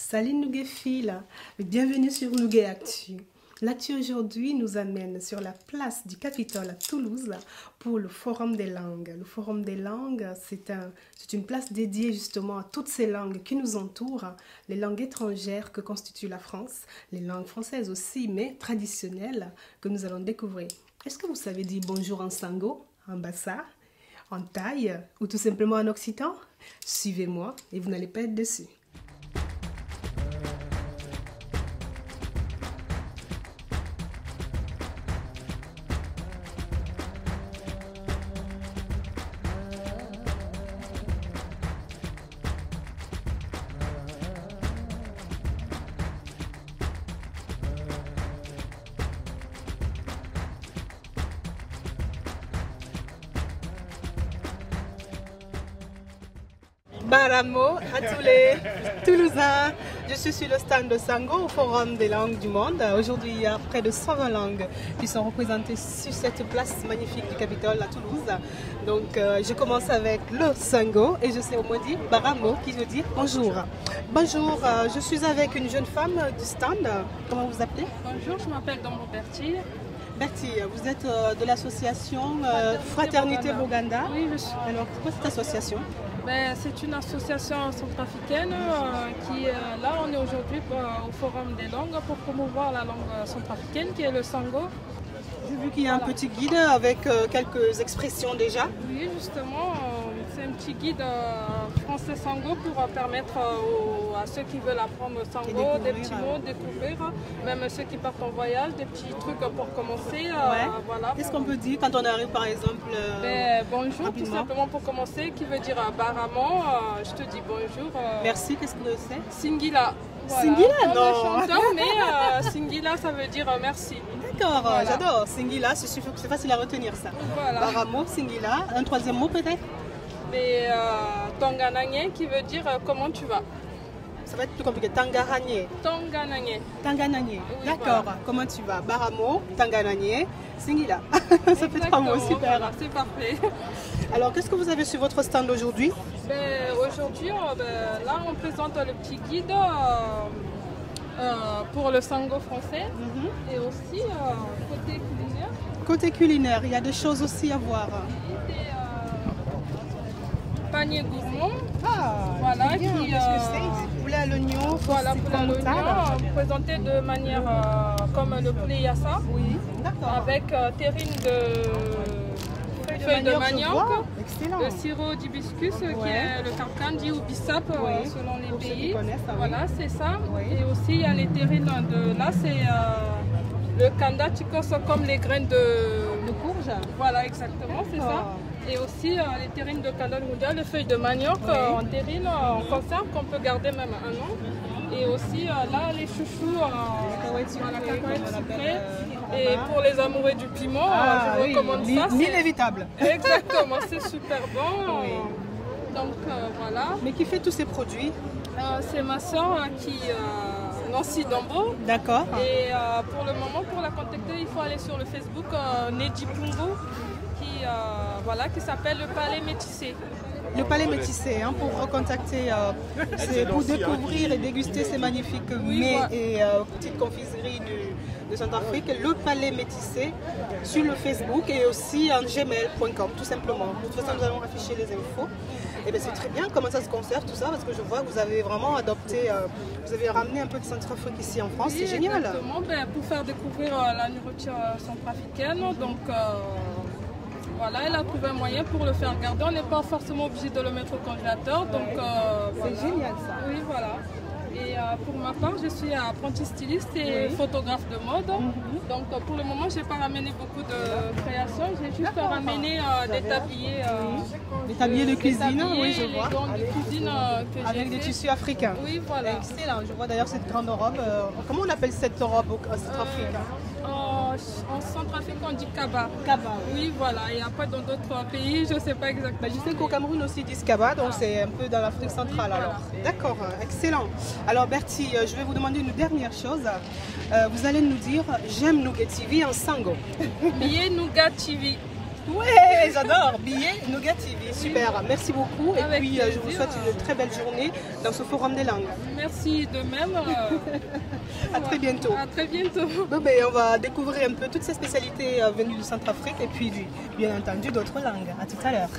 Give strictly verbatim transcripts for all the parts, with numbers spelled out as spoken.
Salut Nouguéphile, bienvenue sur Nougué Actu. L'actu aujourd'hui nous amène sur la place du Capitole à Toulouse pour le Forum des langues. Le Forum des langues, c'est un, c'est une place dédiée justement à toutes ces langues qui nous entourent, les langues étrangères que constitue la France, les langues françaises aussi, mais traditionnelles que nous allons découvrir. Est-ce que vous savez dire bonjour en sango, en bassa, en thaï ou tout simplement en occitan? Suivez-moi et vous n'allez pas être déçus. Baramo à tous les Toulousains. Je suis sur le stand de Sango au Forum des langues du monde. Aujourd'hui, il y a près de cent vingt langues qui sont représentées sur cette place magnifique du Capitole à Toulouse. Donc, euh, je commence avec le Sango et je sais au moins dire Baramo qui veut dire bonjour. Bonjour, euh, je suis avec une jeune femme du stand. Comment vous appelez? Bonjour, je m'appelle Dombo Bertie. Bertie, vous êtes euh, de l'association euh, Fraternité Boganda. Oui, je suis. Alors, pourquoi cette association? Ben, c'est une association centrafricaine euh, qui est là. On est aujourd'hui euh, au Forum des langues pour promouvoir la langue centrafricaine qui est le Sango. J'ai vu qu'il y a un petit guide avec euh, quelques expressions déjà. Oui, justement, euh, c'est un petit guide euh, français Sango pour euh, permettre euh, aux, à ceux qui veulent apprendre Sango des petits mots, découvrir, même ceux qui partent en voyage, des petits trucs pour commencer. Euh, ouais. Voilà. Qu'est-ce qu'on peut dire quand on arrive par exemple euh, ben, bonjour, rapidement. Tout simplement pour commencer, qui veut dire euh, Baramo, euh, je te dis bonjour. Euh, Merci, qu'est-ce que c'est? Singila. Voilà. Singila, Comme non. le chanteur, mais euh, Singila, ça veut dire euh, merci. D'accord, voilà. J'adore. Singila, c'est facile à retenir ça. Voilà. Baramo, Singila. Un troisième mot peut-être? Et euh, Tangananye, qui veut dire euh, comment tu vas. Ça va être plus compliqué. Tangananye. Tangananye. Tangananye. Oui, d'accord. Voilà. Comment tu vas? Baramo, Tangananye, Singila. Ça fait trois mots, super. Voilà, c'est parfait. Alors, qu'est-ce que vous avez sur votre stand aujourd'hui? Ben, aujourd'hui, euh, ben, là, on présente le petit guide euh, euh, pour le Sango français. Mm-hmm. Et aussi, euh, côté culinaire. Côté culinaire, il y a des choses aussi à voir. Et des euh, paniers gourmands. Ah, voilà, bien. qui, Qu'est-ce que c'est? Du poulet à l'oignon. Voilà, poulet à l'oignon, présenté de manière euh, comme le poulet yassa. Oui, d'accord. Avec euh, terrine de feuilles de, de manioc, le sirop d'hibiscus ouais. qui est le carcandi ou bissap oui. euh, selon les pour pays. Ah, voilà, oui. c'est ça. Oui. Et aussi il y a les terrines de là, c'est euh, le kanda chicos comme les graines de, de courge. Voilà, exactement, c'est ça. Et aussi euh, les terrines de kanda de les feuilles de manioc oui. euh, en terrine, euh, en conserve qu'on peut garder même un an. Et aussi euh, là les chouchous en euh, la cacahuète sucrée. Et pour les amoureux du piment, ah, je oui, recommande ça. Inévitable. Exactement, c'est super bon. Oui. Donc euh, voilà. Mais qui fait tous ces produits? euh, C'est ma soeur qui, euh, Nancy Dombo. D'accord. Et euh, pour le moment, pour la contacter, il faut aller sur le Facebook euh, Nedji Pungo, qui, euh, voilà, qui s'appelle le Palais Métissé. Le Palais Métissé, hein, pour recontacter, euh, c'est pour découvrir et déguster ces magnifiques oui, mets voilà. et euh, petites confiseries du, de Centrafrique. Le Palais Métissé sur le Facebook et aussi en gmail point com, tout simplement. De toute façon, nous allons afficher les infos. Et bien c'est très bien comment ça se conserve tout ça, parce que je vois que vous avez vraiment adopté, euh, vous avez ramené un peu de Centrafrique ici en France, oui, c'est génial. Exactement, ben, pour faire découvrir euh, la nourriture euh, centrafricaine, donc euh, voilà, elle a trouvé un moyen pour le faire garder. On n'est pas forcément obligé de le mettre au congélateur. Donc, euh, c'est voilà. Génial ça. Oui, voilà. Et euh, pour ma part, je suis apprenti styliste et oui. photographe de mode. Mm-hmm. Donc euh, pour le moment, je n'ai pas ramené beaucoup de créations. J'ai juste ramené euh, des tabliers. Euh, des tabliers de, de cuisine, tabliers, oui, je vois. De cuisine, euh, que avec des tissus africains. Oui, voilà. Excellent. Je vois d'ailleurs cette grande robe. Euh, comment on appelle cette robe au Centrafrique? euh, En Centrafrique, on dit kaba. Kaba. Oui, voilà. Et après, dans d'autres pays, je ne sais pas exactement. Bah, je sais qu'au Cameroun aussi, ils disent kaba, donc ah. c'est un peu dans l'Afrique centrale. Oui, alors. Voilà. D'accord, excellent. Alors, Bertie, je vais vous demander une dernière chose. Euh, vous allez nous dire, j'aime Nougué T V en sango. Bien Nougat T V. Ouais, j'adore. Billet Nougat T V, super. Merci beaucoup. Et Avec puis, euh, je vous plaisir. souhaite une très belle journée dans ce forum des langues. Merci de même. euh, À très bientôt. À très bientôt. Bon, ben, on va découvrir un peu toutes ces spécialités euh, venues du Centrafrique et puis, bien entendu, d'autres langues. À tout à l'heure.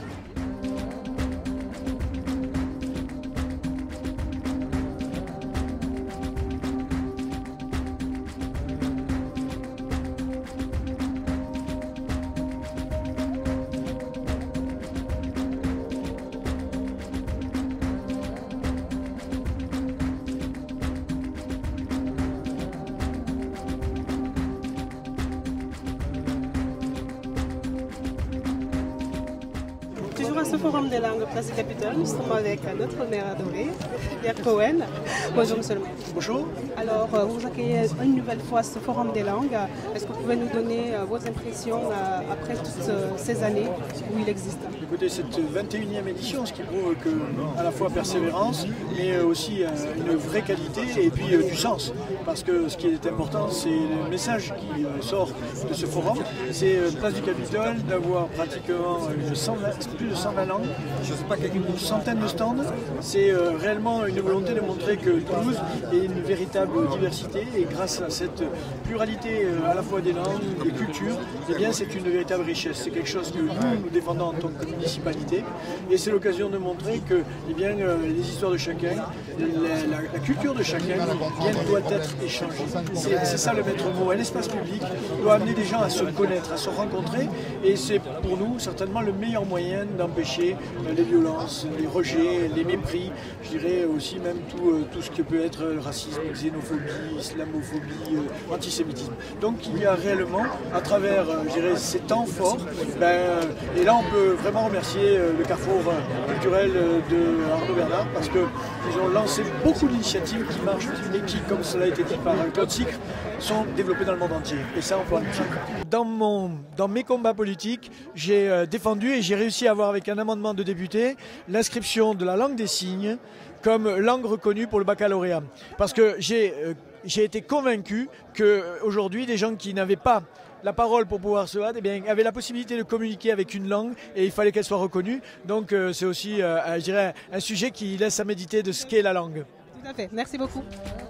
Toujours à ce forum des langues Place du Capitole, nous sommes avec notre maire adoré, Pierre Cohen. Bonjour monsieur le maire. Bonjour. Alors, euh, vous accueillez une nouvelle fois ce forum des langues. Est-ce que vous pouvez nous donner euh, vos impressions euh, après toutes euh, ces années où il existe? Écoutez, cette vingt et unième édition, ce qui prouve que à la fois persévérance, mais aussi euh, une vraie qualité et puis euh, du sens. Parce que ce qui est important, c'est le message qui euh, sort de ce forum. C'est euh, Place du Capitole d'avoir pratiquement une cent vingt, plus de cent vingt langues, je sais pas, une centaine de stands. C'est euh, réellement une volonté de montrer que Toulouse est une véritable diversité et grâce à cette pluralité euh, à la fois des langues, des cultures, eh bien c'est une véritable richesse. C'est quelque chose que nous, nous défendons en tant que municipalité et c'est l'occasion de montrer que eh bien, euh, les histoires de chacun, la, la, la culture de chacun bien, doit être échangée. C'est ça le maître mot. Un espace public doit amener des gens à se connaître, à se rencontrer et c'est pour nous certainement le meilleur moyen d'empêcher euh, les violences, les rejets, les mépris, je dirais aussi même tout, euh, tout ce qui peut être le racisme, xénophobie, islamophobie, euh, antisémitisme. Donc il y a réellement, à travers euh, je dirais, ces temps forts, ben, et là on peut vraiment remercier euh, le carrefour euh, culturel euh, de Arnaud Bernard parce qu'ils ont lancé beaucoup d'initiatives qui marchent et qui, comme cela a été dit par Claude Sicre, sont développées dans le monde entier. Et ça, on peut en être fier. Dans, mon, dans mes combats politiques, j'ai euh, défendu et j'ai réussi à avoir avec un amendement de député l'inscription de la langue des signes comme langue reconnue pour le baccalauréat. Parce que j'ai euh, j'ai été convaincu qu'aujourd'hui, des gens qui n'avaient pas la parole pour pouvoir se battre, eh bien, avaient la possibilité de communiquer avec une langue et il fallait qu'elle soit reconnue. Donc euh, c'est aussi, euh, je dirais, un sujet qui laisse à méditer de ce qu'est la langue. Tout à fait. Merci beaucoup.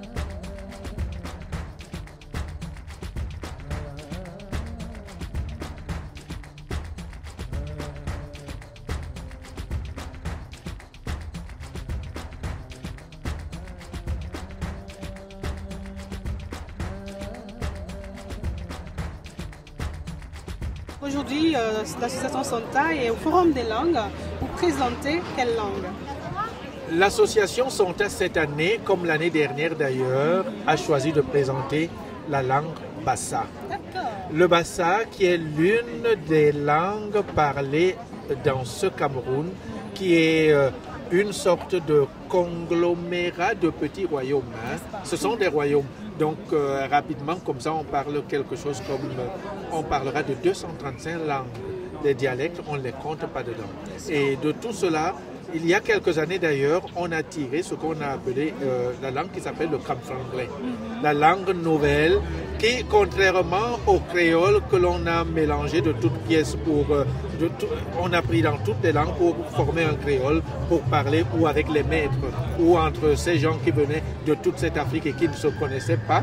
Aujourd'hui, euh, l'association Sonta est au Forum des langues. Vous présentez quelle langue? L'association Sonta cette année, comme l'année dernière d'ailleurs, a choisi de présenter la langue Bassa. Le Bassa qui est l'une des langues parlées dans ce Cameroun, qui est euh, une sorte de conglomérat de petits royaumes. Hein. Ce sont des royaumes. Donc euh, rapidement, comme ça, on parle quelque chose comme, euh, on parlera de deux cent trente-cinq langues. Les dialectes, on ne les compte pas dedans. Et de tout cela, il y a quelques années d'ailleurs, on a tiré ce qu'on a appelé euh, la langue qui s'appelle le camfranglais. La langue nouvelle qui, contrairement au créole que l'on a mélangé de toutes pièces, pour, euh, de tout, on a pris dans toutes les langues pour former un créole, pour parler ou avec les maîtres, ou entre ces gens qui venaient de toute cette Afrique et qui ne se connaissaient pas.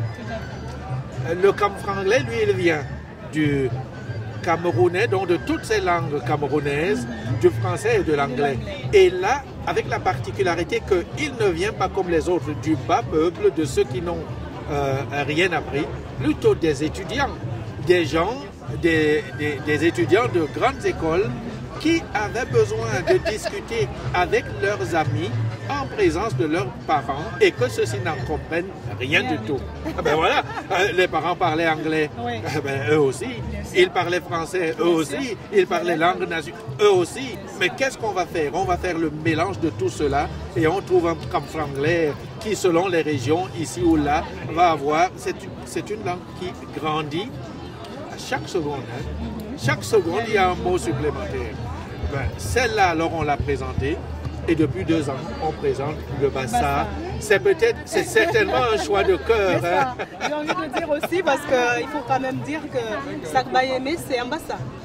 Le camfranglais, lui, il vient du camerounais, donc de toutes ces langues camerounaises, du français et de l'anglais. Et là, avec la particularité qu'il ne vient pas comme les autres du bas peuple, de ceux qui n'ont euh, rien appris, plutôt des étudiants, des gens, des, des, des étudiants de grandes écoles qui avaient besoin de discuter avec leurs amis en présence de leurs parents et que ceux-ci n'en comprennent rien du tout. Ben voilà, les parents parlaient anglais, oui. Ben eux aussi. Ils parlaient français, eux aussi. Ils parlaient langue nationale, eux aussi. Mais qu'est-ce qu'on va faire? On va faire le mélange de tout cela et on trouve un camfranglais qui, selon les régions, ici ou là, va avoir... C'est une langue qui grandit à chaque seconde. Hein. Chaque seconde, il y a un mot supplémentaire. Ben, celle-là, alors, on l'a présentée. Et depuis deux ans, on présente le Bassa. C'est peut-être, c'est certainement un choix de cœur. Hein. J'ai envie de dire aussi, parce qu'il faut quand même dire que Sakbayémé, c'est un Bassa.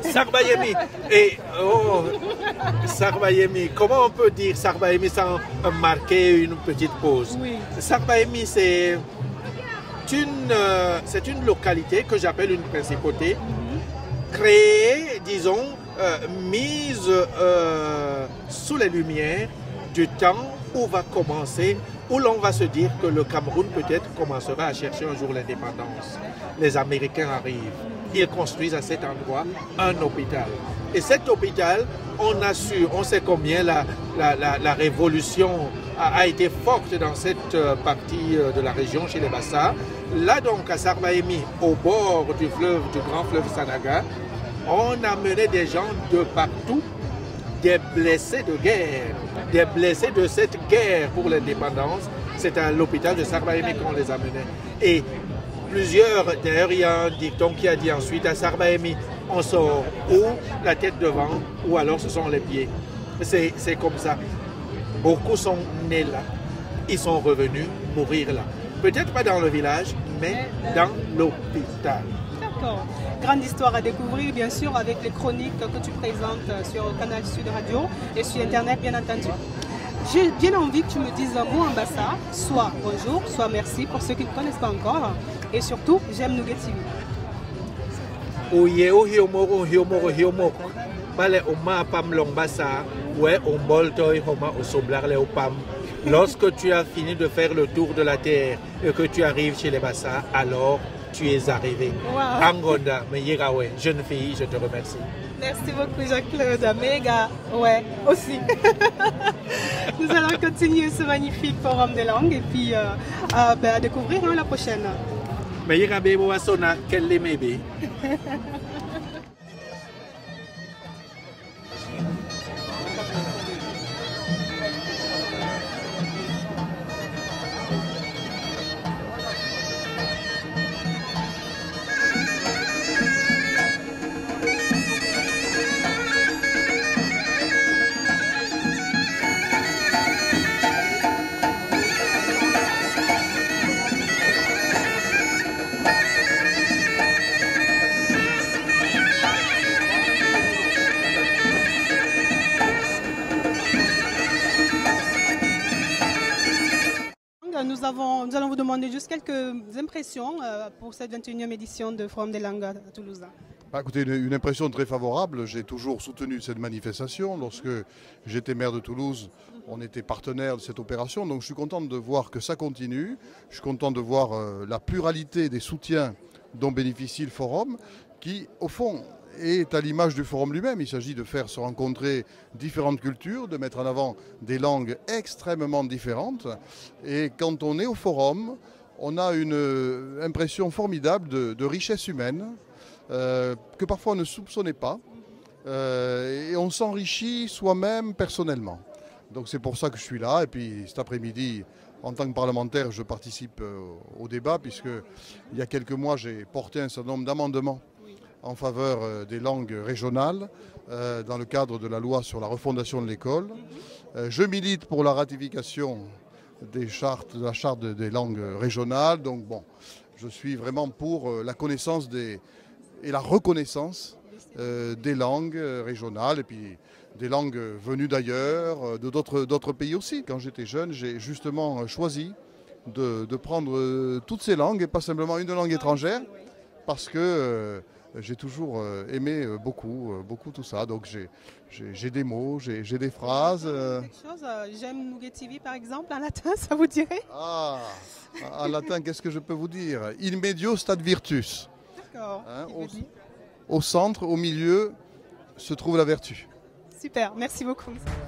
Sarbayemi. Et, oh, Sarbayemi. Comment on peut dire Sarbayemi sans marquer une petite pause? Oui. Sarbayemi, c'est une, euh, c'est une localité que j'appelle une principauté, mm-hmm. créée, disons, euh, mise euh, sous les lumières du temps où va commencer, où l'on va se dire que le Cameroun peut-être commencera à chercher un jour l'indépendance. Les Américains arrivent, ils construisent à cet endroit un hôpital. Et cet hôpital, on a su, on sait combien la, la, la, la révolution a, a été forte dans cette partie de la région, chez les Bassa. Là donc, à Sarbayemi, au bord du fleuve, du grand fleuve Sanaga, on a mené des gens de partout, des blessés de guerre, des blessés de cette guerre pour l'indépendance. C'est à l'hôpital de Sarbayemi qu'on les a menés. Et plusieurs, d'ailleurs, il y a un dicton qui a dit ensuite à Sarbayemi, on sort ou la tête devant, ou alors ce sont les pieds. C'est comme ça. Beaucoup sont nés là, ils sont revenus mourir là. Peut-être pas dans le village, mais dans l'hôpital. D'accord. Grande histoire à découvrir, bien sûr, avec les chroniques que tu présentes sur Canal Sud Radio et sur Internet, bien entendu. J'ai bien envie que tu me dises un mot en bassa, soit bonjour, soit merci pour ceux qui ne connaissent pas encore. Et surtout, j'aime Nougat T V. Lorsque tu as fini de faire le tour de la terre et que tu arrives chez les Bassa, alors tu es arrivé. Wow. Angonda, Meyirawe, jeune fille, je te remercie. Merci beaucoup Jean-Claude, méga, ouais, aussi. Nous allons continuer ce magnifique forum des langues et puis euh, à, ben, à découvrir hein, la prochaine. Meyirabe Wasona, quel les mébé. Nous, avons, nous allons vous demander juste quelques impressions euh, pour cette vingt et unième édition de Forum des langues à Toulouse. Bah, écoutez, une, une impression très favorable. J'ai toujours soutenu cette manifestation. Lorsque j'étais maire de Toulouse, on était partenaire de cette opération. Donc je suis content de voir que ça continue. Je suis content de voir euh, la pluralité des soutiens dont bénéficie le Forum, qui, au fond, est à l'image du Forum lui-même. Il s'agit de faire se rencontrer différentes cultures, de mettre en avant des langues extrêmement différentes. Et quand on est au Forum, on a une impression formidable de, de richesse humaine euh, que parfois on ne soupçonnait pas. Euh, et on s'enrichit soi-même personnellement. Donc c'est pour ça que je suis là. Et puis cet après-midi, en tant que parlementaire, je participe au débat, puisque il y a quelques mois, j'ai porté un certain nombre d'amendements en faveur des langues régionales euh, dans le cadre de la loi sur la refondation de l'école. Euh, je milite pour la ratification des chartes, de la charte des langues régionales. Donc bon, je suis vraiment pour la connaissance des, et la reconnaissance euh, des langues régionales et puis des langues venues d'ailleurs, de d'autres pays aussi. Quand j'étais jeune, j'ai justement choisi de, de prendre toutes ces langues et pas simplement une langue étrangère parce que euh, j'ai toujours aimé beaucoup, beaucoup tout ça. Donc j'ai des mots, j'ai des phrases. J'aime Nougat T V par exemple, en latin, ça vous dirait? Ah, en latin, qu'est-ce que je peux vous dire? In medio stat virtus. D'accord. Hein, au, au centre, au milieu, se trouve la vertu. Super, merci beaucoup.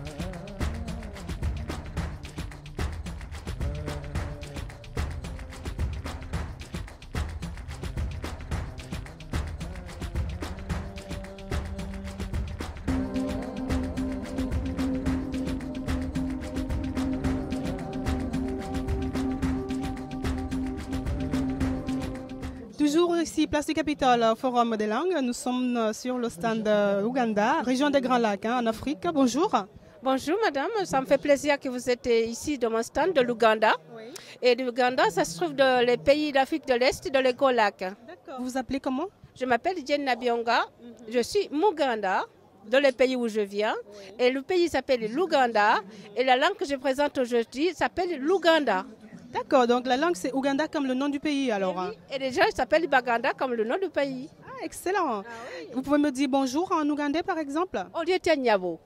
Toujours ici, place du Capitole, Forum des langues. Nous sommes sur le stand Ouganda, région des Grands Lacs, hein, en Afrique. Bonjour. Bonjour madame, ça me fait plaisir que vous êtes ici dans mon stand de l'Ouganda. Oui. Et l'Ouganda, ça se trouve dans les pays d'Afrique de l'Est, dans les Grands Lacs. D'accord. Vous vous appelez comment? Je m'appelle Jen Nabionga. Mm-hmm. Je suis Muganda, dans le pays où je viens. Et le pays s'appelle l'Ouganda. Et la langue que je présente aujourd'hui s'appelle l'Ouganda. D'accord, donc la langue c'est Ouganda comme le nom du pays alors. Et, oui, et déjà, il s'appelle Baganda comme le nom du pays. Ah, excellent. Ah, oui. Vous pouvez me dire bonjour en ougandais par exemple? Oliotia Nyabo.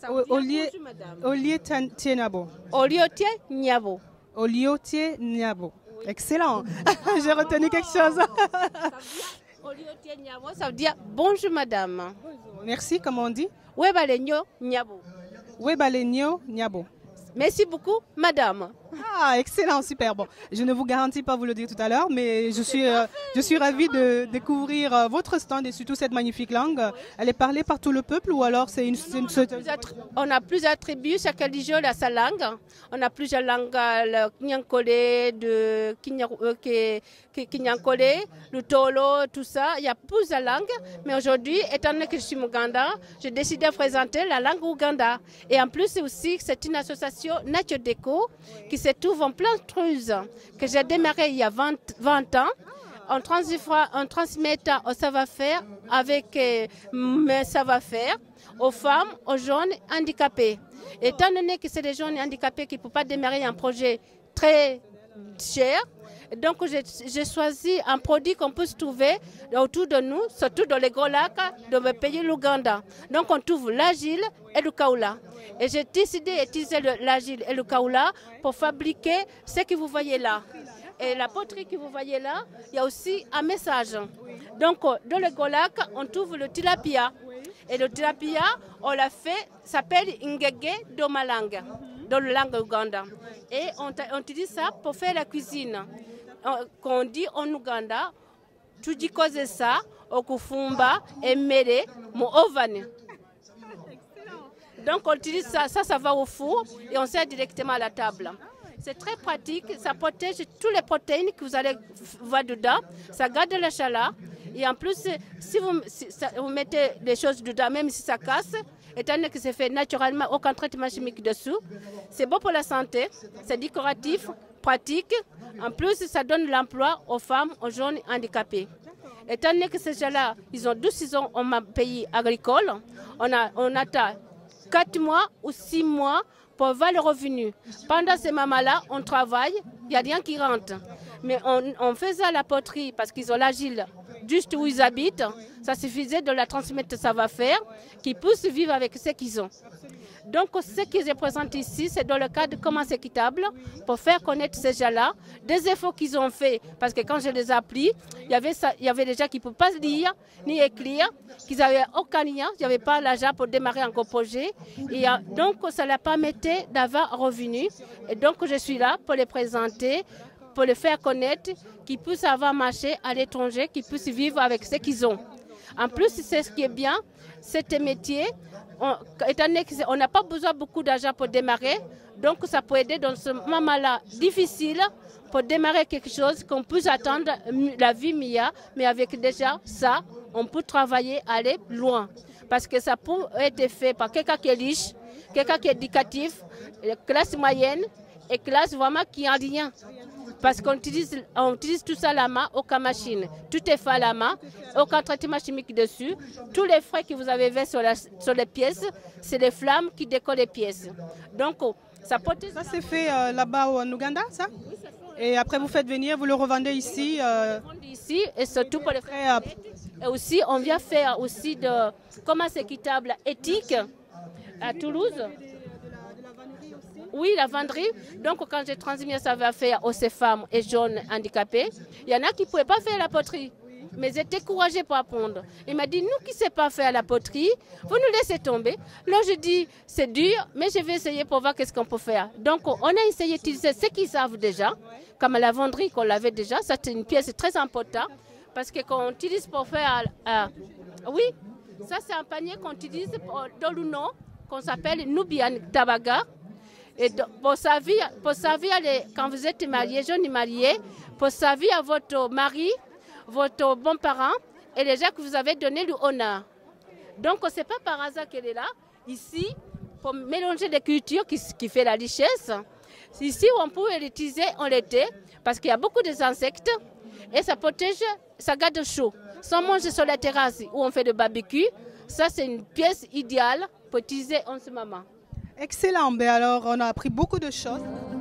Oliotia Nyabo. Oliotia Nyabo. Oliotia Nyabo. Excellent. J'ai retenu quelque chose. Oliotia Nyabo, ça veut dire bonjour madame. Bonjour. Merci, comment on dit? Webalenyo Nyabo. Webalenyo Nyabo. Merci beaucoup, madame. Ah, excellent, super. Bon, je ne vous garantis pas vous le dire tout à l'heure, mais je suis, euh, je suis ravie de découvrir euh, votre stand et surtout cette magnifique langue. Elle est parlée par tout le peuple ou alors c'est une... Non, non, on, a plusieurs, on a plusieurs tribus, chaque religion a sa langue. On a plusieurs langues, le Kinyankole, de Kinyankole, le Tolo, tout ça. Il y a plusieurs langues. Mais aujourd'hui, étant donné que je suis Muganda, j'ai décidé de présenter la langue Ouganda. Et en plus, aussi, c'est une association Nature Déco qui se trouve en plein Truse, que j'ai démarré il y a vingt, vingt ans, en, en transmettant au savoir-faire avec euh, mes savoir-faire aux femmes, aux jeunes handicapés. Étant donné que c'est des jeunes handicapés qui ne peuvent pas démarrer un projet très cher, donc j'ai choisi un produit qu'on peut se trouver autour de nous, surtout dans les gros lacs de mon pays, l'Ouganda. Donc on trouve l'agile et le kaoula. Et j'ai décidé d'utiliser l'agile et le kaoula pour fabriquer ce que vous voyez là. Et la poterie que vous voyez là, il y a aussi un message. Donc dans le gros lac, on trouve le tilapia. Et le tilapia, on l'a fait, s'appelle Ngege Domalang, dans la langue Ouganda. Et on, on utilise ça pour faire la cuisine. Qu'on dit en Ouganda, tu dis cause ça, okufumba, emere, mo ovane. Donc on utilise ça, ça, ça va au four et on sert directement à la table. C'est très pratique, ça protège toutes les protéines que vous allez voir dedans, ça garde la chaleur. Et en plus, si vous, si ça, vous mettez des choses dedans, même si ça casse, étant donné que c'est fait naturellement, aucun traitement chimique dessous, c'est bon pour la santé, c'est décoratif, pratique. En plus, ça donne l'emploi aux femmes, aux jeunes handicapés. Étant donné que ces gens-là, ils ont douze saisons en pays agricole, on, a, on attend quatre mois ou six mois pour avoir le revenu. Pendant ces moments-là, on travaille, il n'y a rien qui rentre. Mais on, on faisait la poterie parce qu'ils ont l'agile juste où ils habitent. Ça suffisait de la transmettre savoir-faire, qu'ils puissent vivre avec ce qu'ils ont. Donc, ce que je présente ici, c'est dans le cadre de Commerce équitable pour faire connaître ces gens-là, des efforts qu'ils ont faits. Parce que quand je les ai appris, il y avait, ça, il y avait des gens qui ne pouvaient pas lire ni écrire, qu'ils n'avaient aucun lien, il n'y avait pas l'argent pour démarrer un gros projet. Et donc, ça leur permettait d'avoir un revenu. Et donc, je suis là pour les présenter, pour les faire connaître, qu'ils puissent avoir marché à l'étranger, qu'ils puissent vivre avec ce qu'ils ont. En plus, c'est ce qui est bien, c'est un métier. On, étant donné qu'on n'a pas besoin de beaucoup d'argent pour démarrer, donc ça peut aider dans ce moment-là difficile pour démarrer quelque chose qu'on puisse attendre la vie meilleure, mais avec déjà ça, on peut travailler, aller loin. Parce que ça peut être fait par quelqu'un qui est riche, quelqu'un qui est éducatif, classe moyenne et classe vraiment qui n'a rien. Parce qu'on utilise, on utilise tout ça à la main, aucune machine. Tout est fait à la main, aucun traitement chimique dessus. Tous les frais que vous avez vus sur, sur les pièces, c'est les flammes qui décollent les pièces. Donc, ça peut être... Ça, c'est fait euh, là-bas en Ouganda, ça? Oui, ça fait. Et après, vous faites venir, vous le revendez ici euh... On le vend ici, et surtout pour les frais. Euh... Et aussi, on vient faire aussi de commerce équitable éthique à Toulouse. Oui, la venderie. Donc, quand j'ai transmis ça va faire aux ces femmes et jeunes handicapés, il y en a qui ne pouvaient pas faire la poterie. Mais ils étaient courageux pour apprendre. Il m'a dit, nous qui ne savons pas faire la poterie, vous nous laissez tomber. Là, je dis, c'est dur, mais je vais essayer pour voir qu'est-ce qu'on peut faire. Donc, on a essayé d'utiliser ce qu'ils savent déjà, comme la venderie qu'on l'avait déjà. Ça, c'est une pièce très importante. Parce que quand on utilise pour faire... Euh, oui, ça, c'est un panier qu'on utilise dans le nom, qu'on s'appelle Nubian Tabaga. Et pour servir, pour servir les, quand vous êtes marié, jeune marié, pour servir à votre mari, votre bon parent et les gens que vous avez donné le honneur. Donc, ce n'est pas par hasard qu'elle est là, ici, pour mélanger les cultures qui, qui fait la richesse. Ici, on peut l'utiliser en été, parce qu'il y a beaucoup d'insectes et ça protège, ça garde chaud. sans manger sur la terrasse où on fait le barbecue, ça c'est une pièce idéale pour utiliser en ce moment. Excellent, ben alors on a appris beaucoup de choses.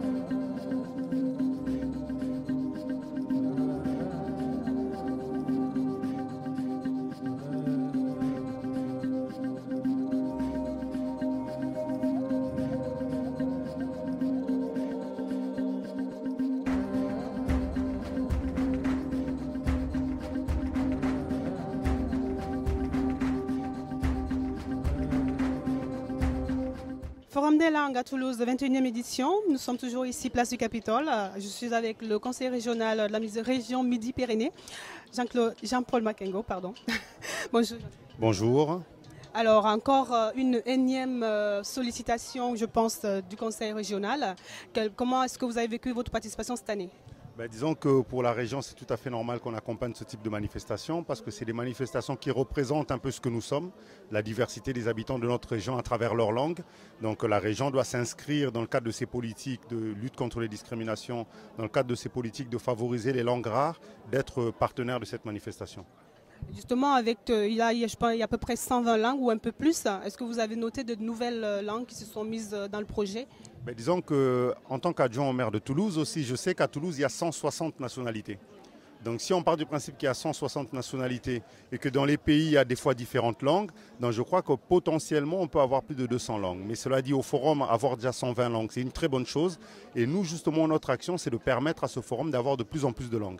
Forum des langues à Toulouse, vingt et unième édition. Nous sommes toujours ici, place du Capitole. Je suis avec le conseiller régional de la région Midi-Pyrénées, Jean-Claude, Jean-Paul Makengo, pardon. Bonjour. Bonjour. Alors, encore une énième sollicitation, je pense, du conseil régional. Comment est-ce que vous avez vécu votre participation cette année ? Ben, disons que pour la région, c'est tout à fait normal qu'on accompagne ce type de manifestation parce que c'est des manifestations qui représentent un peu ce que nous sommes, la diversité des habitants de notre région à travers leur langue. Donc la région doit s'inscrire dans le cadre de ses politiques de lutte contre les discriminations, dans le cadre de ses politiques de favoriser les langues rares, d'être partenaire de cette manifestation. Justement, avec, il, y a, je pense, il y a à peu près cent vingt langues ou un peu plus. Est-ce que vous avez noté de nouvelles langues qui se sont mises dans le projet ? Ben, disons qu'en tant qu'adjoint au maire de Toulouse aussi, je sais qu'à Toulouse, il y a cent soixante nationalités. Donc si on part du principe qu'il y a cent soixante nationalités et que dans les pays, il y a des fois différentes langues, donc je crois que potentiellement, on peut avoir plus de deux cents langues. Mais cela dit, au forum, avoir déjà cent vingt langues, c'est une très bonne chose. Et nous, justement, notre action, c'est de permettre à ce forum d'avoir de plus en plus de langues.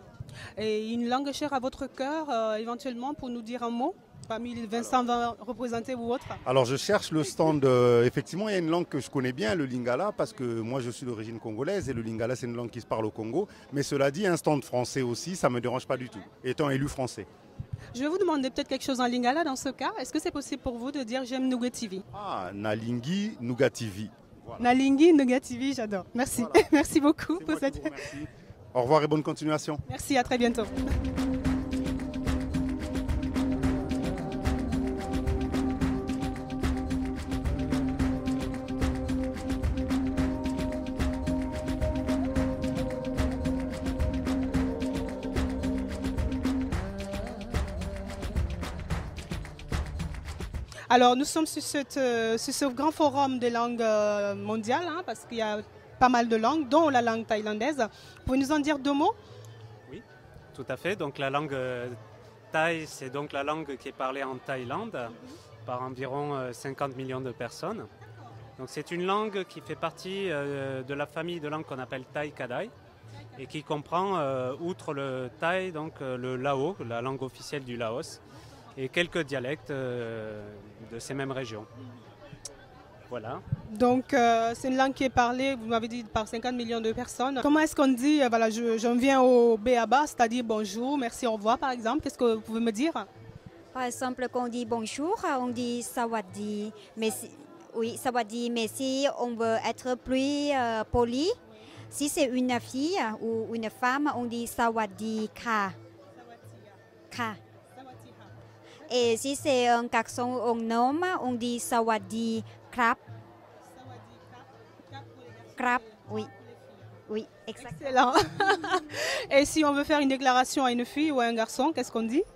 Et une langue chère à votre cœur, euh, éventuellement, pour nous dire un mot parmi les vingt, cent vingt représentés ou autres? Alors je cherche le stand, euh, effectivement il y a une langue que je connais bien, le lingala, parce que moi je suis d'origine congolaise et le lingala c'est une langue qui se parle au Congo. Mais cela dit, un stand français aussi, ça ne me dérange pas du tout, étant élu français. Je vais vous demander peut-être quelque chose en lingala dans ce cas. Est-ce que c'est possible pour vous de dire j'aime Nugativi? Ah, Nalingi Nugativi. Voilà. Nalingi Nugativi, j'adore. Merci. Voilà. Merci beaucoup pour cette... Au revoir et bonne continuation. Merci, à très bientôt. Alors, nous sommes sur, cette, euh, sur ce grand forum des langues euh, mondiales, hein, parce qu'il y a pas mal de langues, dont la langue thaïlandaise. Pouvez-vous nous en dire deux mots? Oui, tout à fait. Donc, la langue euh, thaï, c'est donc la langue qui est parlée en Thaïlande mm-hmm. par environ euh, cinquante millions de personnes. Donc, c'est une langue qui fait partie euh, de la famille de langues qu'on appelle Thaï Kadai et qui comprend, euh, outre le thaï, donc euh, le lao, la langue officielle du Laos, et quelques dialectes euh, de ces mêmes régions. Voilà. Donc, euh, c'est une langue qui est parlée, vous m'avez dit, par cinquante millions de personnes. Comment est-ce qu'on dit, euh, voilà, je, je viens au béaba, c'est-à-dire bonjour, merci, au revoir, par exemple? Qu'est-ce que vous pouvez me dire? Par exemple, quand on dit bonjour, on dit sawadee. Mais si, oui, sawadee, mais si on veut être plus euh, poli, si c'est une fille ou une femme, on dit sawadee ka. Ka. Et si c'est un garçon ou un homme, on dit sawadee krab. Krab, oui. Oui, Excellent. exactement. Et si on veut faire une déclaration à une fille ou à un garçon, qu'est-ce qu'on dit?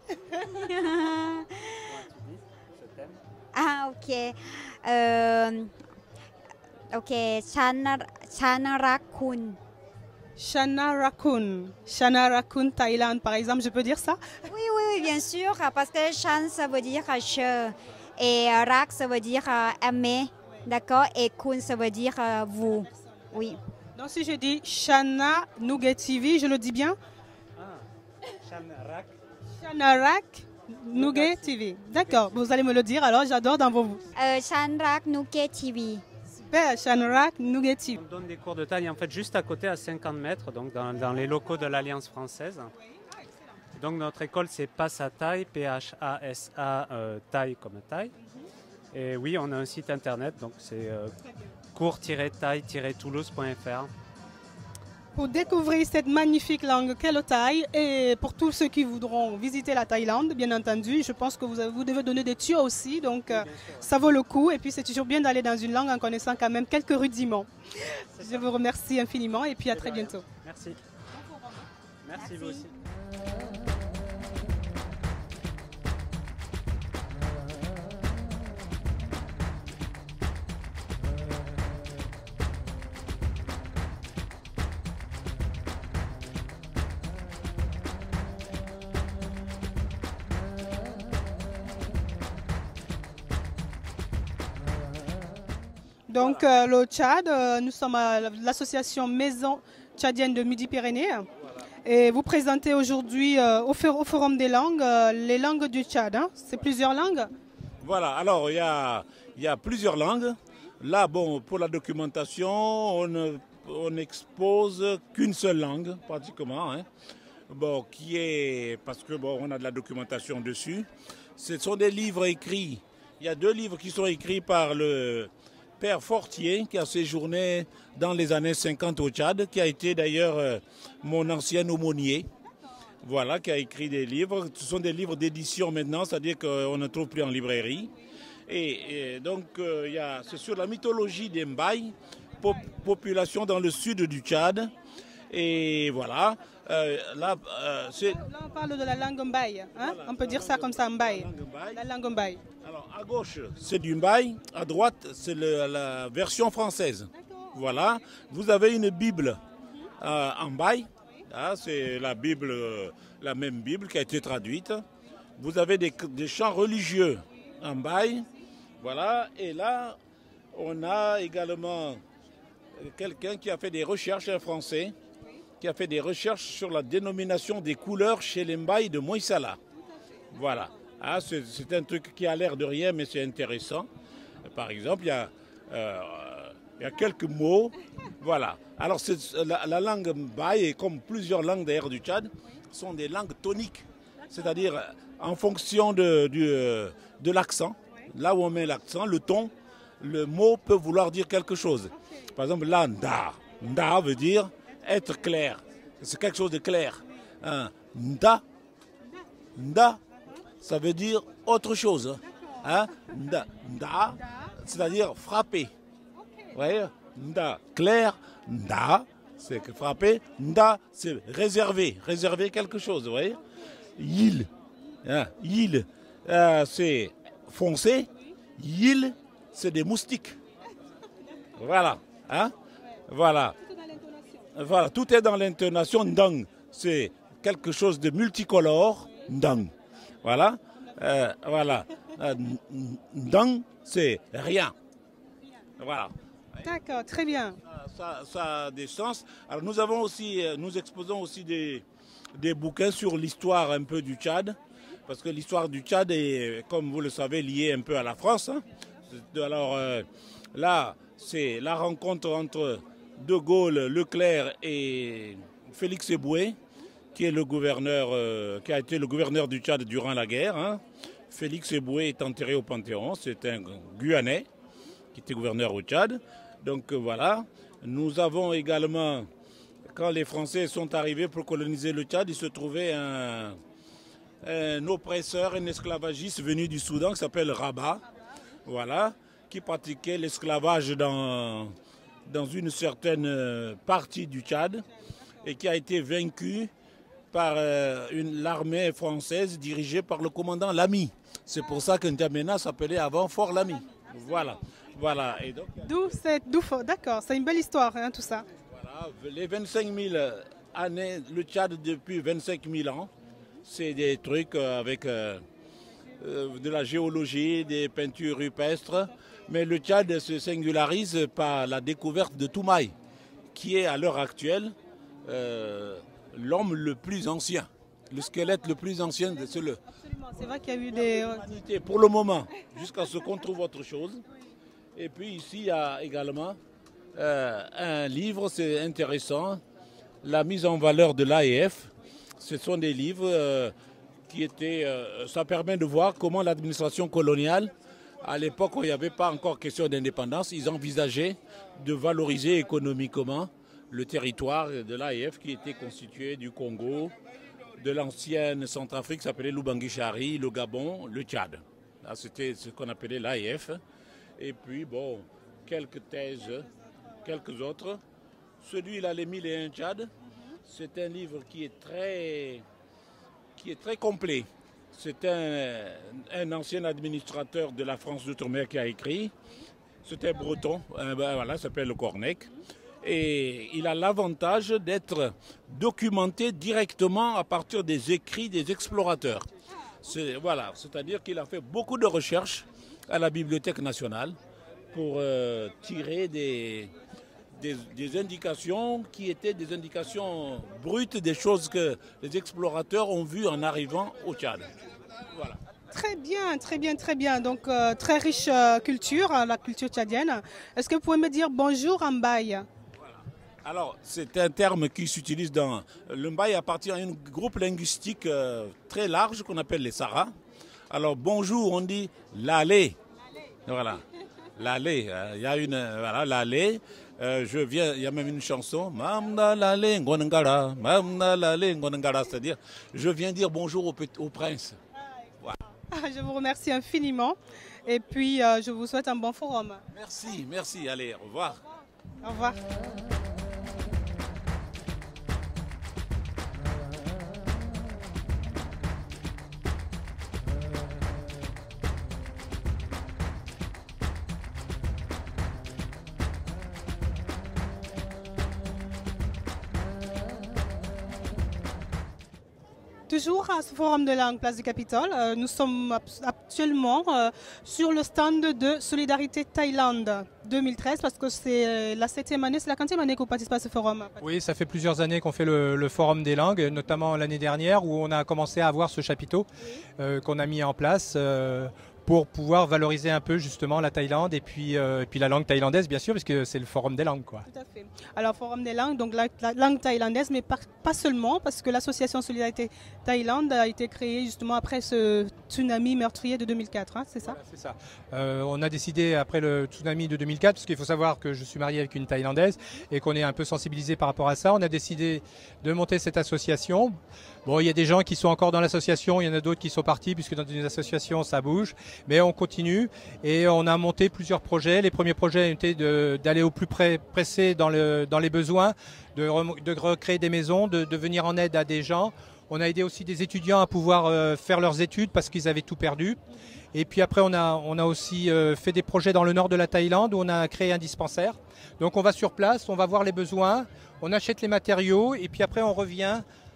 Ah, ok. Euh, ok, Chana Rakun. Chana Rakun. Chana Rakun, Thaïlande, par exemple, je peux dire ça? Oui, oui, oui, bien sûr, parce que Chan, ça veut dire je. Et Rak, ça veut dire aimer. D'accord? Et Kun, ça veut dire vous. Oui. Donc, si je dis Chana Nugativi, je le dis bien? Ah, Chanarak. Chanarak Nugativi. D'accord, vous allez me le dire, alors j'adore dans vos... Euh, Chanrak Nugativi. Super, Chanrak Nugativi. On donne des cours de thaï en fait juste à côté, à cinquante mètres, donc dans, dans les locaux de l'Alliance française. Donc notre école c'est Passa Thaï, P H A S A euh, Thaï comme Thaï. Et oui, on a un site internet, donc c'est euh, cours tiret thaï tiret toulouse point f r. Pour découvrir cette magnifique langue qu'est le thaï, et pour tous ceux qui voudront visiter la Thaïlande, bien entendu, je pense que vous, avez, vous devez donner des tuyaux aussi, donc oui, euh, ça vaut le coup. Et puis c'est toujours bien d'aller dans une langue en connaissant quand même quelques rudiments. Je vous remercie infiniment et puis à très bientôt. Merci. Merci, Merci vous aussi. Donc euh, le Tchad, euh, nous sommes à l'association Maison Tchadienne de Midi-Pyrénées. Et vous présentez aujourd'hui euh, au, au Forum des langues euh, les langues du Tchad. Hein? C'est plusieurs langues? Voilà, alors il y a, il y a plusieurs langues. Là, bon, pour la documentation, on ne on expose qu'une seule langue, pratiquement, hein. Bon, qui est, parce que bon, on a de la documentation dessus. Ce sont des livres écrits. Il y a deux livres qui sont écrits par le père Fortier, qui a séjourné dans les années cinquante au Tchad, qui a été d'ailleurs euh, mon ancien aumônier. Voilà, qui a écrit des livres. Ce sont des livres d'édition maintenant, c'est-à-dire qu'on ne trouve plus en librairie. Et, et donc, euh, il y a, c'est sur la mythologie des Mbaye, pop, population dans le sud du Tchad. Et voilà. Euh, là, euh, c'est... là, on parle de la langue Mbaye. Hein? Voilà, on peut dire ça comme ça, Mbaye. La langue Mbaye. Alors, à gauche, c'est du Mbaye. À droite, c'est le, la version française. Voilà. Vous avez une Bible euh, en Mbaye. Ah, c'est la Bible, euh, la même Bible qui a été traduite. Vous avez des, des chants religieux en Mbaye. Voilà. Et là, on a également quelqu'un qui a fait des recherches, un Français, qui a fait des recherches sur la dénomination des couleurs chez les Mbaye de Moïsala. Voilà. Ah, c'est, c'est un truc qui a l'air de rien, mais c'est intéressant. Par exemple, il y a, euh, il y a quelques mots. Voilà. Alors, c'est, la, la langue Mbaye, comme plusieurs langues d'ailleurs du Tchad, sont des langues toniques. C'est-à-dire, en fonction de, du, de l'accent, là où on met l'accent, le ton, le mot peut vouloir dire quelque chose. Par exemple, là, nda. Nda veut dire être clair. C'est quelque chose de clair. Hein. Nda. Nda, ça veut dire autre chose. Hein. Nda. Nda, c'est-à-dire frapper. Vous voyez? Nda, clair. Nda, c'est frapper. Nda, c'est réserver. Réserver quelque chose. Vous voyez? Yil. Hein. Yil, euh, c'est foncé. Yil, c'est des moustiques. Voilà. Hein? Voilà. Voilà, tout est dans l'intonation. Ndang, c'est quelque chose de multicolore. Ndang. Voilà. Euh, voilà. Euh, ndang, c'est rien. Voilà. D'accord, très bien. Ça, ça a des sens. Alors nous avons aussi, nous exposons aussi des, des bouquins sur l'histoire un peu du Tchad. Parce que l'histoire du Tchad est, comme vous le savez, liée un peu à la France. Hein. Alors euh, là, c'est la rencontre entre De Gaulle, Leclerc et Félix Eboué, qui est le gouverneur, euh, qui a été le gouverneur du Tchad durant la guerre. Hein. Félix Eboué est enterré au Panthéon. C'est un Guyanais qui était gouverneur au Tchad. Donc euh, voilà. Nous avons également, quand les Français sont arrivés pour coloniser le Tchad, il se trouvait un, un oppresseur, un esclavagiste venu du Soudan qui s'appelle Rabat. Voilà. Qui pratiquait l'esclavage dans, dans une certaine partie du Tchad et qui a été vaincu par euh, une, l'armée française dirigée par le commandant Lamy. C'est pour ça que N'Djamena s'appelait avant Fort Lamy. Voilà. Voilà. Et donc, d'où c'est, d'où, d'accord, c'est une belle histoire, hein, tout ça. Voilà. Les vingt-cinq mille années, le Tchad depuis vingt-cinq mille ans, c'est des trucs avec euh, euh, de la géologie, des peintures rupestres. Mais le Tchad se singularise par la découverte de Toumaï, qui est à l'heure actuelle euh, l'homme le plus ancien, le squelette le plus ancien. C'est le. Absolument, c'est vrai qu'il y a eu des. L'humanité pour le moment, jusqu'à ce qu'on trouve autre chose. Et puis ici, il y a également euh, un livre, c'est intéressant, la mise en valeur de l'A E F. Ce sont des livres euh, qui étaient. Euh, ça permet de voir comment l'administration coloniale. À l'époque où il n'y avait pas encore question d'indépendance, ils envisageaient de valoriser économiquement le territoire de l'A E F qui était constitué du Congo, de l'ancienne Centrafrique qui s'appelait l'Ubangi-Chari, le Gabon, le Tchad. Là, c'était ce qu'on appelait l'A E F. Et puis, bon, quelques thèses, quelques autres. Celui-là, Les Mille et un Tchad, c'est un livre qui est très, qui est très complet. C'est un, un ancien administrateur de la France d'outre-mer qui a écrit. C'est un breton, un, ben voilà, s'appelle le Cornec. Et il a l'avantage d'être documenté directement à partir des écrits des explorateurs. C'est, voilà, c'est-à-dire qu'il a fait beaucoup de recherches à la Bibliothèque nationale pour euh, tirer des, des, des indications qui étaient des indications brutes, des choses que les explorateurs ont vues en arrivant au Tchad. Voilà. Très bien, très bien, très bien. Donc, euh, très riche euh, culture, la culture tchadienne. Est-ce que vous pouvez me dire bonjour en baï? Alors, c'est un terme qui s'utilise dans... Le Mbaye appartient à un groupe linguistique euh, très large qu'on appelle les Sahara. Alors, bonjour, on dit l'allée. Voilà, l'allée. Il y a une... Voilà, l'allée. Euh, je viens, il y a même une chanson. Mamna l'allée, ngonengara. Mamna l'allée, ngonengara. C'est-à-dire, je viens dire bonjour au, au prince. Voilà. Je vous remercie infiniment. Et puis, euh, je vous souhaite un bon forum. Merci, merci. Allez, au revoir. Au revoir. Toujours à ce forum de langue Place du Capitole, euh, nous sommes actuellement euh, sur le stand de Solidarité Thaïlande deux mille treize parce que c'est la septième année, c'est la quinzième année qu'on participe à ce forum. Oui, ça fait plusieurs années qu'on fait le, le forum des langues, notamment l'année dernière où on a commencé à avoir ce chapiteau euh, qu'on a mis en place euh, pour pouvoir valoriser un peu justement la Thaïlande et puis, euh, et puis la langue thaïlandaise bien sûr, parce que c'est le forum des langues, quoi. Tout à fait. Alors forum des langues, donc la, la langue thaïlandaise, mais pas, pas seulement, parce que l'association Solidarité Thaïlande a été créée justement après ce tsunami meurtrier de deux mille quatre, hein, c'est ça? Voilà, c'est ça. Euh, on a décidé après le tsunami de deux mille quatre, parce qu'il faut savoir que je suis marié avec une Thaïlandaise et qu'on est un peu sensibilisé par rapport à ça, on a décidé de monter cette association. Bon, il y a des gens qui sont encore dans l'association, il y en a d'autres qui sont partis, puisque dans une association, ça bouge. Mais on continue et on a monté plusieurs projets. Les premiers projets étaient d'aller au plus près, pressé dans, le, dans les besoins, de, de recréer des maisons, de, de venir en aide à des gens. On a aidé aussi des étudiants à pouvoir euh, faire leurs études parce qu'ils avaient tout perdu. Et puis après, on a, on a aussi euh, fait des projets dans le nord de la Thaïlande où on a créé un dispensaire. Donc on va sur place, on va voir les besoins, on achète les matériaux et puis après on revient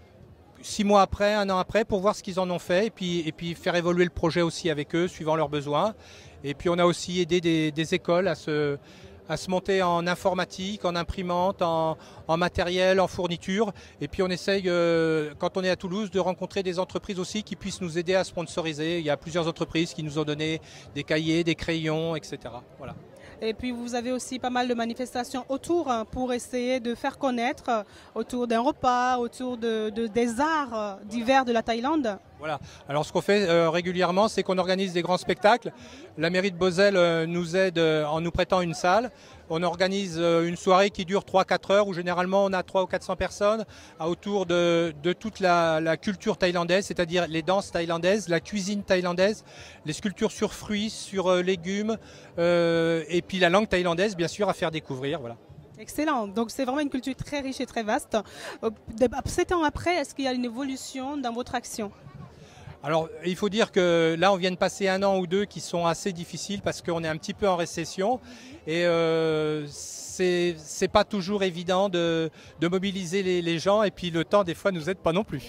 six mois après, un an après, pour voir ce qu'ils en ont fait et puis, et puis faire évoluer le projet aussi avec eux, suivant leurs besoins. Et puis on a aussi aidé des, des écoles à se, à se monter en informatique, en imprimante, en, en matériel, en fourniture. Et puis on essaye, euh, quand on est à Toulouse, de rencontrer des entreprises aussi qui puissent nous aider à sponsoriser. Il y a plusieurs entreprises qui nous ont donné des cahiers, des crayons, et cetera. Voilà. Et puis vous avez aussi pas mal de manifestations autour hein, pour essayer de faire connaître euh, autour d'un repas, autour de, de, des arts euh, divers de la Thaïlande. Voilà. Alors ce qu'on fait euh, régulièrement, c'est qu'on organise des grands spectacles. La mairie de Beauzelle euh, nous aide euh, en nous prêtant une salle. On organise euh, une soirée qui dure trois à quatre heures où généralement on a trois ou quatre cents personnes à autour de, de toute la, la culture thaïlandaise, c'est-à-dire les danses thaïlandaises, la cuisine thaïlandaise, les sculptures sur fruits, sur euh, légumes euh, et puis la langue thaïlandaise bien sûr à faire découvrir. Voilà. Excellent. Donc c'est vraiment une culture très riche et très vaste. Euh, sept ans après, est-ce qu'il y a une évolution dans votre action ? Alors, il faut dire que là, on vient de passer un an ou deux qui sont assez difficiles parce qu'on est un petit peu en récession et euh, c'est c'est pas toujours évident de, de mobiliser les, les gens et puis le temps, des fois, nous aide pas non plus.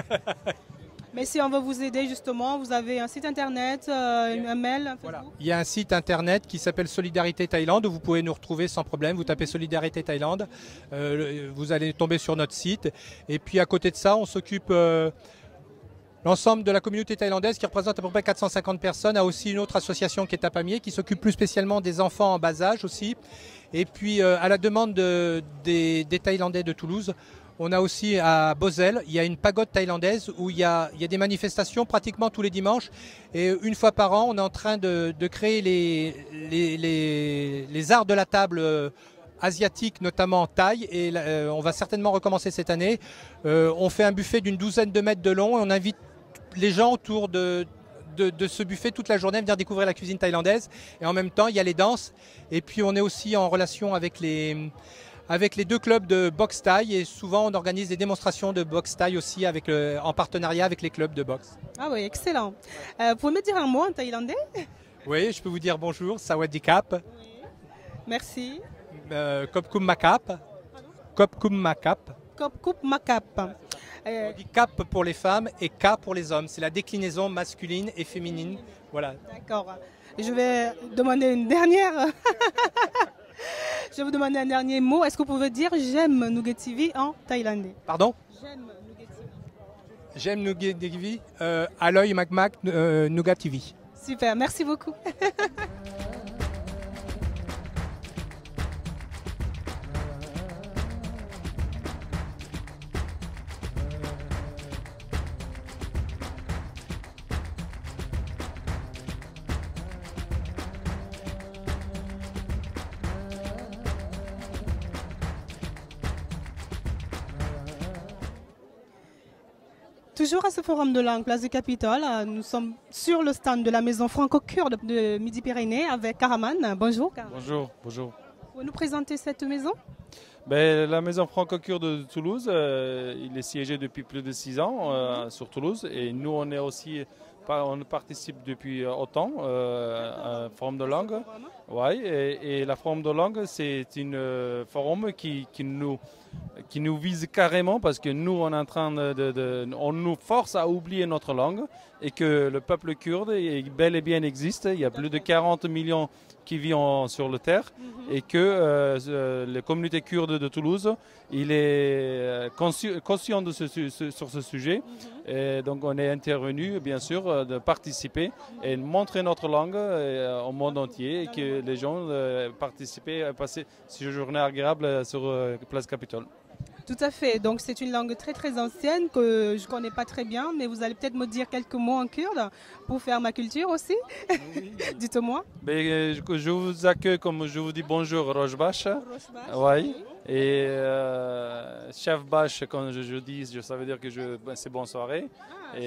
Mais si on veut vous aider, justement, vous avez un site internet, euh, un mail, un voilà. Il y a un site internet qui s'appelle Solidarité Thaïlande où vous pouvez nous retrouver sans problème. Vous tapez Solidarité Thaïlande, euh, vous allez tomber sur notre site. Et puis à côté de ça, on s'occupe... Euh, L'ensemble de la communauté thaïlandaise, qui représente à peu près quatre cent cinquante personnes, a aussi une autre association qui est à Pamiers, qui s'occupe plus spécialement des enfants en bas âge aussi. Et puis, euh, à la demande de, des, des Thaïlandais de Toulouse, on a aussi à Beauzelle, il y a une pagode thaïlandaise où il y a, il y a des manifestations pratiquement tous les dimanches. Et une fois par an, on est en train de, de créer les, les, les, les arts de la table euh, asiatique, notamment thaï, et euh, on va certainement recommencer cette année. Euh, on fait un buffet d'une douzaine de mètres de long et on invite les gens autour de, de, de ce buffet toute la journée à venir découvrir la cuisine thaïlandaise. Et en même temps, il y a les danses. Et puis on est aussi en relation avec les, avec les deux clubs de boxe thaï et souvent on organise des démonstrations de boxe thaï aussi avec le, en partenariat avec les clubs de boxe. Ah oui, excellent. Euh, vous pouvez me dire un mot en thaïlandais? Oui, je peux vous dire bonjour, sawadikap. Oui. Merci. Euh, Kopkum Makap. Kopkum Makap. Kopkum Makap. On dit cap pour les femmes et K pour les hommes. C'est la déclinaison masculine et féminine. Voilà. D'accord. je vais demander une dernière. Je vais vous demander un dernier mot. Est-ce que vous pouvez dire j'aime Nougat T V en thaïlandais? Pardon? J'aime Nougat T V. J'aime Nougat T V. Euh, Aloy Macmac euh, Nougat T V. Super, merci beaucoup. Toujours à ce forum de langue, place du Capitole, nous sommes sur le stand de la maison franco-kurde de Midi-Pyrénées avec Karaman. Bonjour. Karaman. Bonjour, bonjour. Vous nous présenter cette maison? Ben, la maison franco-kurde de Toulouse, euh, il est siégé depuis plus de six ans euh, sur Toulouse et nous on est aussi, on participe depuis autant euh, à un forum de langue. Ouais, et, et la forum de langue c'est une euh, forum qui, qui nous qui nous vise carrément parce que nous on est en train de, de, de on nous force à oublier notre langue et que le peuple kurde est, bel et bien existe. Il y a plus de quarante millions qui vivent en, sur le terre mm-hmm. et que euh, la communauté kurde de Toulouse il est consci, conscient de ce, ce, sur ce sujet mm-hmm. et donc on est intervenu bien sûr de participer et montrer notre langue euh, au monde entier et que les gens euh, participent à passer cette journée agréable sur euh, Place Capitole. Tout à fait, donc c'est une langue très très ancienne que je ne connais pas très bien, mais vous allez peut-être me dire quelques mots en kurde pour faire ma culture aussi. Oui. Dites-moi. Ben, je vous accueille comme je vous dis bonjour Rojbash. Rojbash. Oui. Et euh, chef Bash, quand je, je dis, ça veut dire que je, ben, c'est bonne soirée. Ah, et,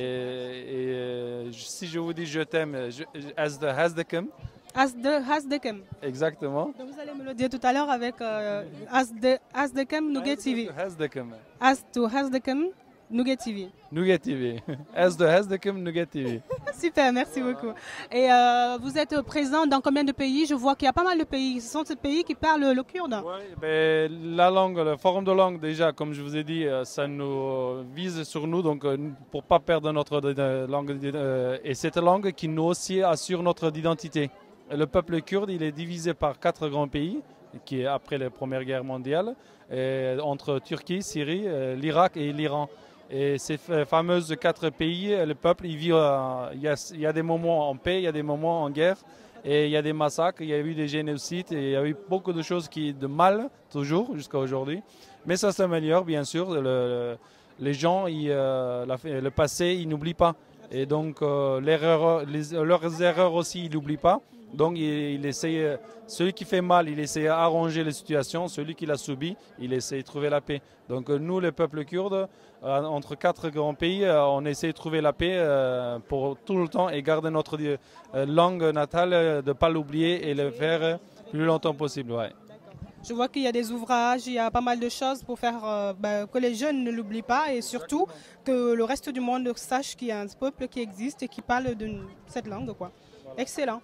et euh, si je vous dis je t'aime, as the hasdekem. As de Hasdekem. Exactement. Donc vous allez me le dire tout à l'heure avec euh, As de Hasdekem Nougat T V. Hasdekem. As to Hasdekem Nougat T V. Nougat T V. As de Hasdekem Nougat T V. Super, merci beaucoup. Et euh, vous êtes présent dans combien de pays? Je vois qu'il y a pas mal de pays. Ce sont ces pays qui parlent le kurde. Oui, ben, la langue, le forum de langue déjà, comme je vous ai dit, ça nous vise sur nous, donc pour ne pas perdre notre langue. Et cette langue qui nous aussi assure notre identité. Le peuple kurde, il est divisé par quatre grands pays, qui est après la Première Guerre mondiale, et entre Turquie, Syrie, l'Irak et l'Iran. Et ces fameuses quatre pays, le peuple, il vit, il y a, il y a des moments en paix, il y a des moments en guerre, et il y a des massacres, il y a eu des génocides, et il y a eu beaucoup de choses qui de mal, toujours, jusqu'à aujourd'hui. Mais ça s'améliore, bien sûr. Le, le, les gens, ils, euh, la, le passé, ils n'oublient pas. Et donc, euh, l'erreur, les, leurs erreurs aussi, ils n'oublient pas. Donc il, il essaye, celui qui fait mal, il essaie d'arranger les situations, celui qui l'a subi, il essaie de trouver la paix. Donc nous, les peuples kurdes, euh, entre quatre grands pays, euh, on essaie de trouver la paix euh, pour tout le temps et garder notre euh, langue natale, euh, de ne pas l'oublier et le faire le plus longtemps possible. Ouais. Je vois qu'il y a des ouvrages, il y a pas mal de choses pour faire euh, ben, que les jeunes ne l'oublient pas et surtout que le reste du monde sache qu'il y a un peuple qui existe et qui parle de cette langue, quoi. Voilà. Excellent.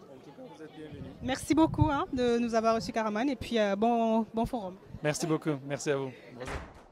Merci beaucoup hein, de nous avoir reçu Karaman et puis euh, bon, bon forum. Merci beaucoup, merci à vous. Bonjour.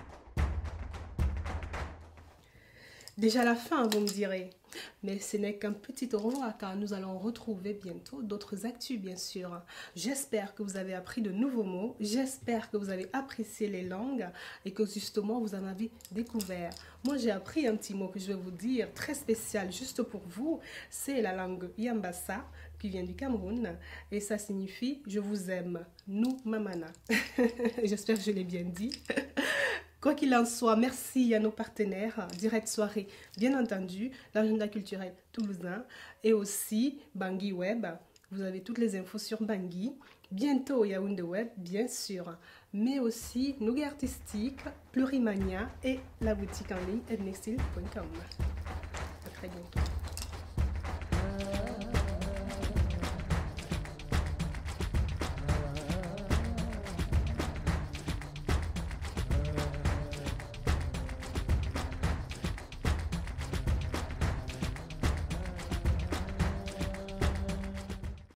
Déjà la fin, vous me direz. Mais ce n'est qu'un petit au revoir car nous allons retrouver bientôt d'autres actus bien sûr. J'espère que vous avez appris de nouveaux mots, j'espère que vous avez apprécié les langues et que justement vous en avez découvert. Moi j'ai appris un petit mot que je vais vous dire très spécial juste pour vous, c'est la langue Yambassa qui vient du Cameroun et ça signifie je vous aime, nous mamana. J'espère que je l'ai bien dit. Quoi qu'il en soit, merci à nos partenaires, Direct Soirée, bien entendu, l'agenda culturel toulousain et aussi Bangui Web. Vous avez toutes les infos sur Bangui. Bientôt Yaoundé Web, bien sûr, mais aussi Nougat Artistique, Plurimania et la boutique en ligne ednexil point com. À très bientôt.